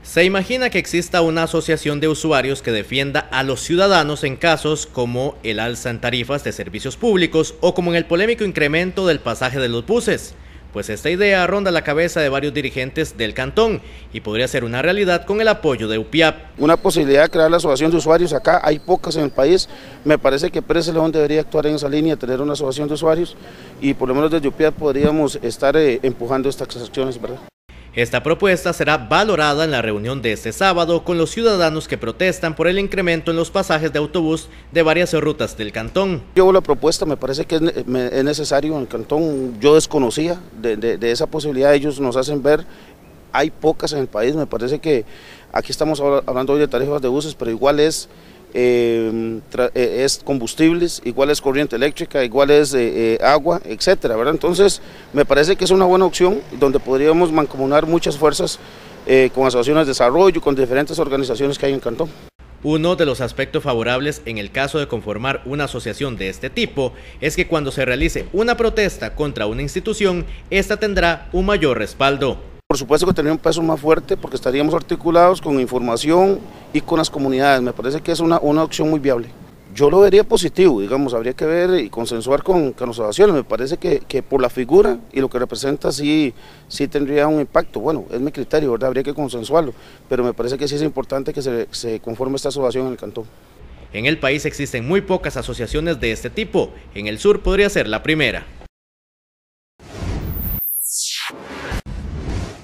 Se imagina que exista una asociación de usuarios que defienda a los ciudadanos en casos como el alza en tarifas de servicios públicos o como en el polémico incremento del pasaje de los buses. Pues esta idea ronda la cabeza de varios dirigentes del cantón y podría ser una realidad con el apoyo de UPIAP. Una posibilidad de crear la asociación de usuarios, acá hay pocas en el país, me parece que Pérez León debería actuar en esa línea, tener una asociación de usuarios y por lo menos desde UPIAP podríamos estar empujando estas acciones, ¿verdad? Esta propuesta será valorada en la reunión de este sábado con los ciudadanos que protestan por el incremento en los pasajes de autobús de varias rutas del cantón. Yo la propuesta me parece que es necesario en el cantón, yo desconocía de esa posibilidad, ellos nos hacen ver, hay pocas en el país, me parece que aquí estamos hablando hoy de tarifas de buses, pero igual es combustibles, igual es corriente eléctrica, igual es agua, etcétera, ¿verdad? Entonces me parece que es una buena opción donde podríamos mancomunar muchas fuerzas con asociaciones de desarrollo, con diferentes organizaciones que hay en el cantón. Uno de los aspectos favorables en el caso de conformar una asociación de este tipo es que cuando se realice una protesta contra una institución, esta tendrá un mayor respaldo. Por supuesto que tendría un peso más fuerte porque estaríamos articulados con información y con las comunidades, me parece que es una opción muy viable. Yo lo vería positivo, digamos, habría que ver y consensuar con las asociaciones, me parece que por la figura y lo que representa sí tendría un impacto, bueno, es mi criterio, ¿verdad? Habría que consensuarlo, pero me parece que sí es importante que se conforme esta asociación en el cantón. En el país existen muy pocas asociaciones de este tipo, en el sur podría ser la primera.